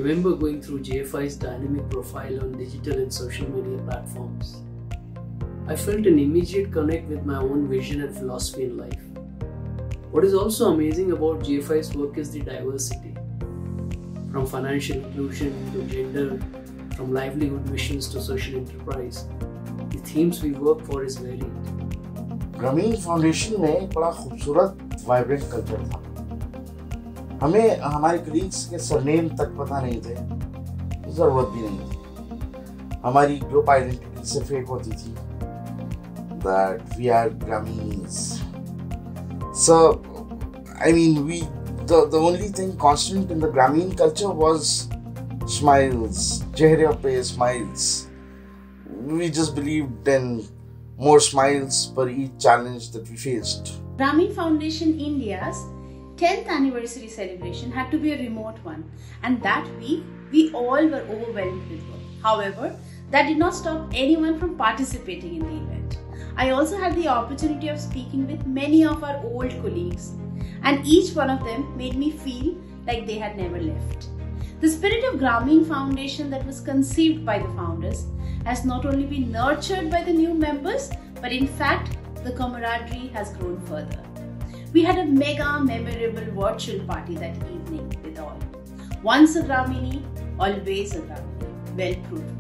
remember going through JFI's dynamic profile on digital and social media platforms. I felt an immediate connect with my own vision and philosophy in life. What is also amazing about JFI's work is the diversity. From financial inclusion to gender, from livelihood missions to social enterprise, the themes we work for is varied. Grameen foundation में एक बड़ा खूबसूरत vibrant culture था। हमें हमारे colleagues के surname तक पता नहीं थे, जरूरत भी नहीं थी। हमारी ग्रुप आइडेंटिटी सिर्फ एक होती थी, that we are Grameens. So, I mean, the only thing constant in the Grameen culture was smiles, chehre pe smiles. We just believed in more smiles per each challenge that we faced. Grameen Foundation India's 10th anniversary celebration had to be a remote one, and that week we all were overwhelmed with work. However, that did not stop anyone from participating in the event. I also had the opportunity of speaking with many of our old colleagues, and each one of them made me feel like they had never left. The spirit of Grameen Foundation that was conceived by the founders has not only been nurtured by the new members, but in fact, the camaraderie has grown further. We had a mega memorable virtual party that evening with all. Once a Grameeni, always a Grameeni. Well proved.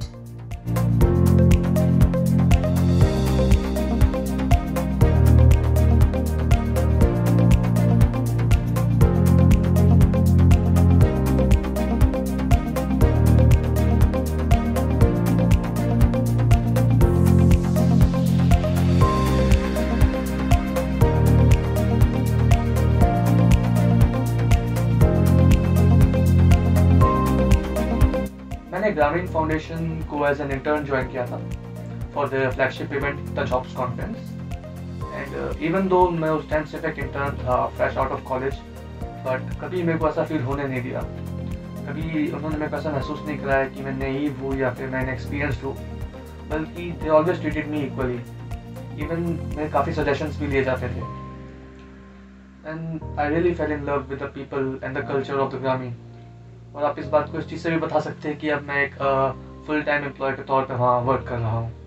मैंने ग्रामीण foundation को as an intern join किया था for the flagship event the jobs conference and even though मैं उस time सिर्फ एक intern था fresh out of college, but कभी मेरे को ऐसा फील होने नहीं दिया। कभी उन्होंने मेरे को ऐसा महसूस नहीं कराया कि मैं नईव हूँ या फिर मैं इनएक्सपीरियंस्ड हूँ, बल्कि they always treated me equally. Even मेरे काफ़ी सजेशंस भी लिए जाते थे and I really fell in love with the people and the culture of the Grameen. और आप इस बात को इस चीज़ से भी बता सकते हैं कि अब मैं एक फुल टाइम एम्प्लॉय के तौर पे वहाँ वर्क कर रहा हूँ।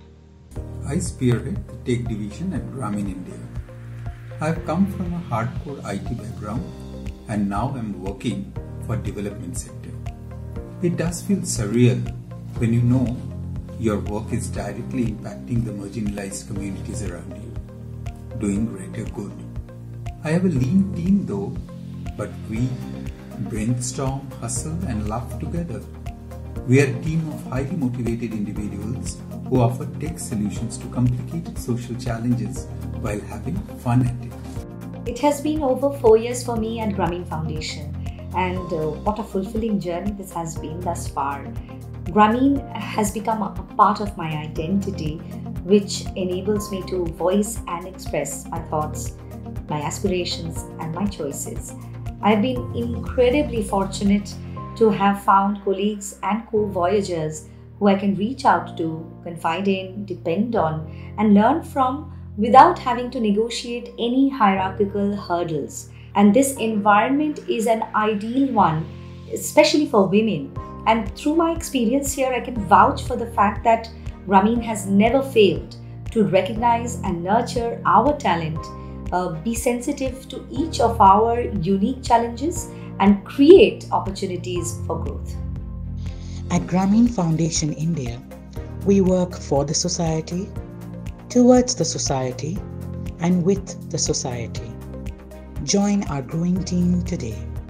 I spearhead the tech division at Grameen India. I've come from a hardcore IT background and now I'm working for development sector. It does feel surreal when you know your work is directly impacting the marginalized communities around you, doing greater good. I have a lean team though, but we brainstorm, hustle and laugh together. We are a team of highly motivated individuals who offer tech solutions to complicated social challenges while having fun at it. It has been over 4 years for me at Grameen Foundation, and what a fulfilling journey this has been thus far. Grameen has become a part of my identity, which enables me to voice and express my thoughts, my aspirations and my choices. I've been incredibly fortunate to have found colleagues and co-voyagers who I can reach out to, confide in, depend on, and learn from without having to negotiate any hierarchical hurdles. And this environment is an ideal one, especially for women. And through my experience here, I can vouch for the fact that Grameen has never failed to recognize and nurture our talent, be sensitive to each of our unique challenges, and create opportunities for growth. At Grameen Foundation India, we work for the society, towards the society, and with the society. Join our growing team today.